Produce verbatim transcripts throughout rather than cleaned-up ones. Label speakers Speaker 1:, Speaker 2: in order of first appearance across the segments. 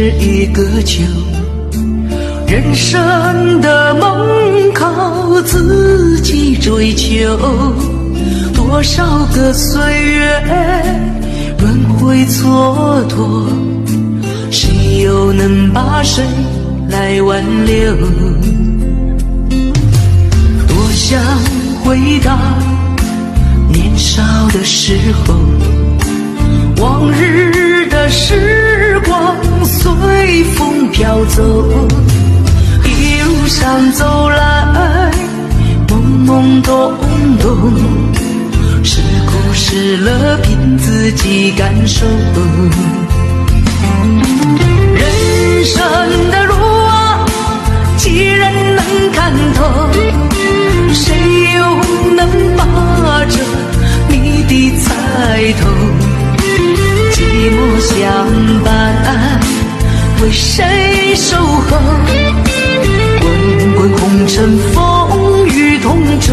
Speaker 1: 是一个秋，人生的梦靠自己追求，多少个岁月轮回蹉跎，谁又能把谁来挽留？多想回到年少的时候，往日的时光随风飘走，一路上走来懵懵懂懂，是苦是乐凭自己感受。人生的路啊，既然能看透，谁又能把着你的猜透？寂寞相伴，为谁守候？滚滚红尘，风雨同舟。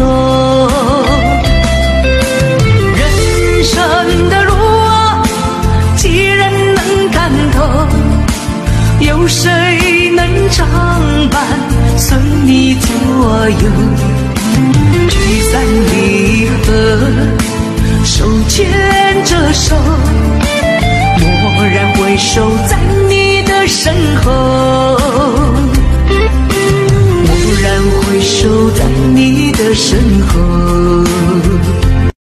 Speaker 1: 人生的路啊，既然能看透，有谁能常伴随你左右？聚散离合，手牵着手。